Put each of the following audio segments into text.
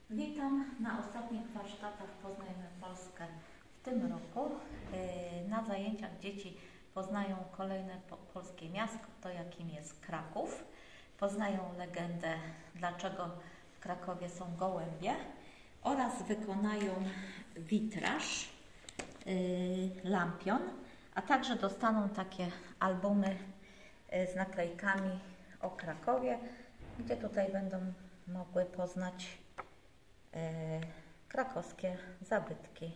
Witam na ostatnich warsztatach Poznajmy Polskę w tym roku. Na zajęciach dzieci poznają kolejne polskie miasto, jakim jest Kraków. Poznają legendę, dlaczego w Krakowie są gołębie, oraz wykonają witraż, lampion, a także dostaną takie albumy z naklejkami o Krakowie, gdzie tutaj będą mogły poznać krakowskie zabytki.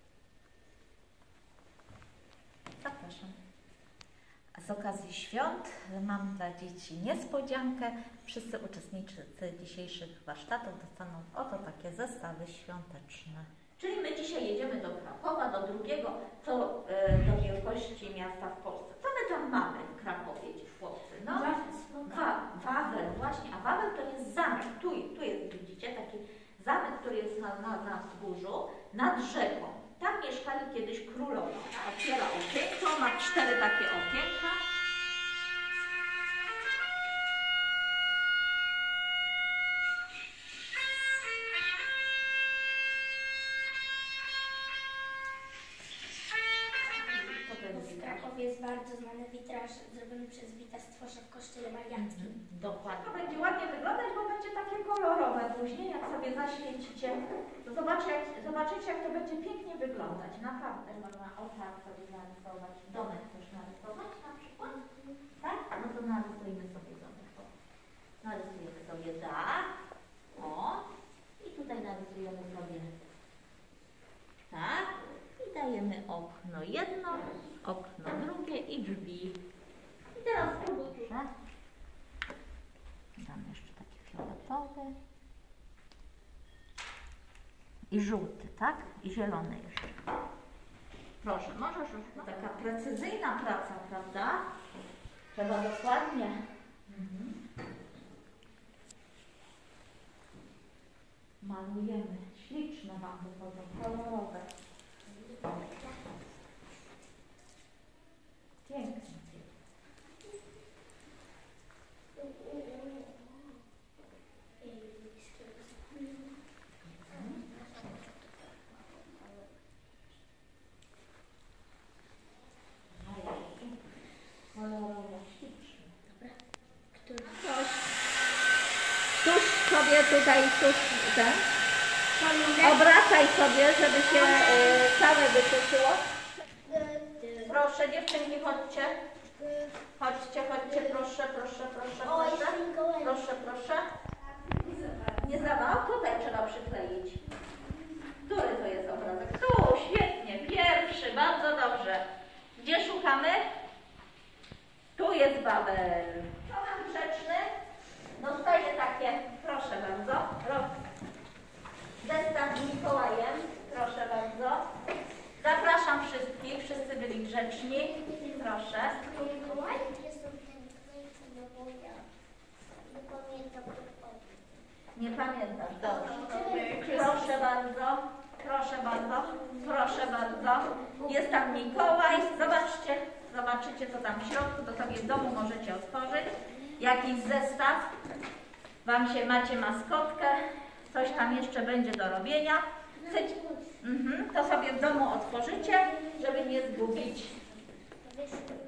Zapraszam. A z okazji świąt mam dla dzieci niespodziankę. Wszyscy uczestnicy dzisiejszych warsztatów dostaną oto takie zestawy świąteczne. Czyli my dzisiaj jedziemy do Krakowa, do drugiego, do wielkości miasta w Polsce. Co my tam mamy w Krakowie, chłopcy? No, Wawel, właśnie, a Wawel to jest zamek. Tu jest, widzicie, taki zamek, który jest na wzgórzu, nad rzeką. Tam mieszkali kiedyś królowie. Otwiera okienko, ma 4 takie okienka. W Krakowie jest bardzo znany witraż zrobiony przez Wita Stwosza w kościele mariackim. Dokładnie. To będzie ładnie wyglądać, bo będzie takie kolorowe później, jak sobie zaświecicie. To zobaczycie, jak to będzie pięknie wyglądać. Naprawdę można o tak sobie narysować. Domek też narysować na przykład. Tak? No to narysujmy sobie domek. Narysujemy sobie dach. O. I tutaj narysujemy sobie tak. I dajemy okno jedno, okno drugie i drzwi. I teraz proszę. Dam jeszcze taki fioletowy. I żółty, tak? I zielony jeszcze. Proszę, możesz już. No. Taka precyzyjna praca, prawda? Trzeba dokładnie. Malujemy. Śliczne wam wychodzą, kolorowe. Pięknie. Kolorowo, ślicznie. Tuż sobie tutaj, ten. Obracaj sobie, żeby się całe wysuszyło. Proszę, dziewczynki, chodźcie. Chodźcie, proszę. Proszę. Nie zawał? Tutaj trzeba przykleić. Który to jest obrazek? Tu, świetnie, pierwszy, bardzo dobrze. Gdzie szukamy? Tu jest Babel. Co mam grzeczny? Dostaję takie, proszę bardzo. Zestaw z Mikołajem, proszę bardzo. Zapraszam wszystkich, wszyscy byli grzeczni. Proszę. Mikołaj jest ten naklejka, bo ja nie pamiętam dokładnie. Nie pamiętasz, dobrze. Proszę bardzo. Jest tam Mikołaj. Zobaczycie co tam w środku, to sobie w domu możecie otworzyć. Jakiś zestaw. Macie maskotkę. Coś tam jeszcze będzie do robienia. To sobie w domu otworzycie, żeby nie zgubić.